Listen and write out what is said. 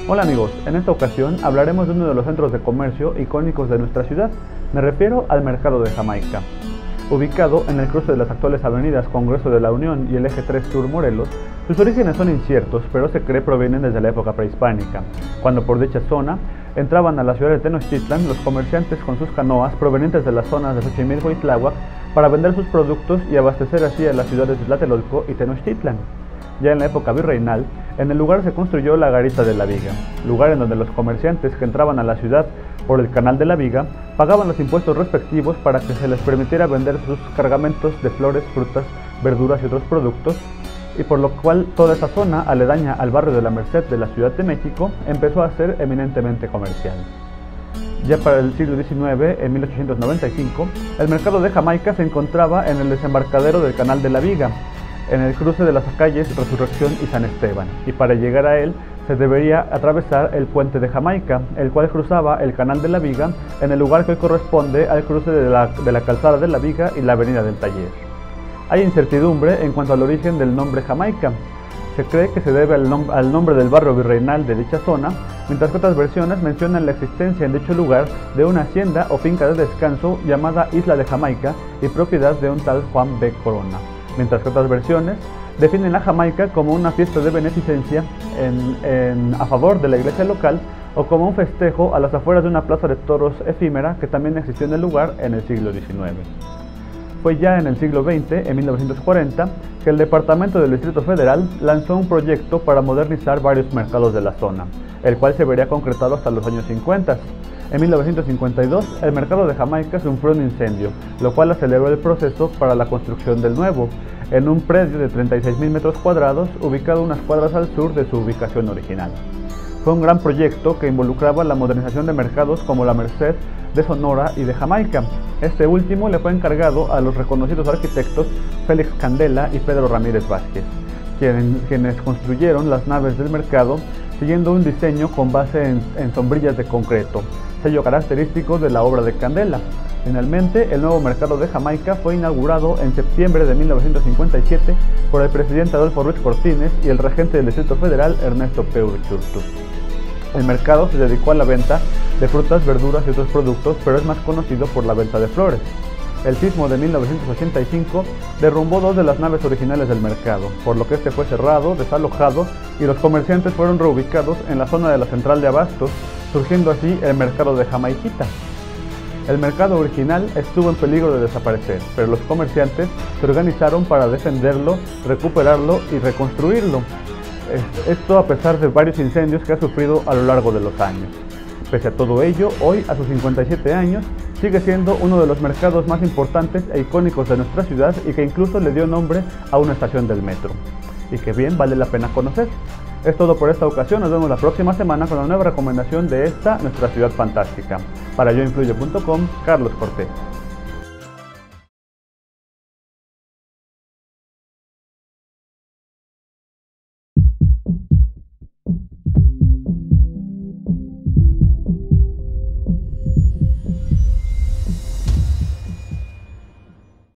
Hola amigos, en esta ocasión hablaremos de uno de los centros de comercio icónicos de nuestra ciudad. Me refiero al Mercado de Jamaica. Ubicado en el cruce de las actuales avenidas Congreso de la Unión y el Eje 3 Sur Morelos, sus orígenes son inciertos, pero se cree provienen desde la época prehispánica, cuando por dicha zona entraban a la ciudad de Tenochtitlan los comerciantes con sus canoas provenientes de las zonas de Xochimilco y Tláhuac para vender sus productos y abastecer así a las ciudades de Tlatelolco y Tenochtitlan. Ya en la época virreinal, en el lugar se construyó la Garita de la Viga, lugar en donde los comerciantes que entraban a la ciudad por el Canal de la Viga pagaban los impuestos respectivos para que se les permitiera vender sus cargamentos de flores, frutas, verduras y otros productos, y por lo cual toda esa zona aledaña al barrio de la Merced de la Ciudad de México empezó a ser eminentemente comercial. Ya para el siglo XIX, en 1895, el Mercado de Jamaica se encontraba en el desembarcadero del Canal de la Viga, en el cruce de las calles Resurrección y San Esteban, y para llegar a él se debería atravesar el puente de Jamaica, el cual cruzaba el Canal de la Viga en el lugar que hoy corresponde al cruce de la calzada de la Viga y la avenida del Taller. Hay incertidumbre en cuanto al origen del nombre Jamaica. Se cree que se debe al nombre del barrio virreinal de dicha zona, mientras que otras versiones mencionan la existencia en dicho lugar de una hacienda o finca de descanso llamada Isla de Jamaica y propiedad de un tal Juan B. Corona, mientras que otras versiones definen a Jamaica como una fiesta de beneficencia a favor de la iglesia local o como un festejo a las afueras de una plaza de toros efímera que también existió en el lugar en el siglo XIX. Fue ya en el siglo XX, en 1940, que el Departamento del Distrito Federal lanzó un proyecto para modernizar varios mercados de la zona, el cual se vería concretado hasta los años 50. En 1952, el Mercado de Jamaica sufrió un incendio, lo cual aceleró el proceso para la construcción del nuevo, en un predio de 36.000 metros cuadrados, ubicado unas cuadras al sur de su ubicación original. Fue un gran proyecto que involucraba la modernización de mercados como la Merced, de Sonora y de Jamaica. Este último le fue encargado a los reconocidos arquitectos Félix Candela y Pedro Ramírez Vázquez, quienes construyeron las naves del mercado siguiendo un diseño con base en sombrillas de concreto, sello característico de la obra de Candela. Finalmente, el nuevo Mercado de Jamaica fue inaugurado en septiembre de 1957 por el presidente Adolfo Ruiz Cortines y el regente del Distrito Federal Ernesto P. Uruchurtu. El mercado se dedicó a la venta de frutas, verduras y otros productos, pero es más conocido por la venta de flores. El sismo de 1985 derrumbó dos de las naves originales del mercado, por lo que este fue cerrado, desalojado y los comerciantes fueron reubicados en la zona de la central de abastos, surgiendo así el Mercado de Jamaiquita. El mercado original estuvo en peligro de desaparecer, pero los comerciantes se organizaron para defenderlo, recuperarlo y reconstruirlo. Esto a pesar de varios incendios que ha sufrido a lo largo de los años. Pese a todo ello, hoy, a sus 57 años, sigue siendo uno de los mercados más importantes e icónicos de nuestra ciudad y que incluso le dio nombre a una estación del metro, y que bien vale la pena conocer. Es todo por esta ocasión, nos vemos la próxima semana con una nueva recomendación de esta, nuestra ciudad fantástica. Para yoinfluye.com, Carlos Cortés.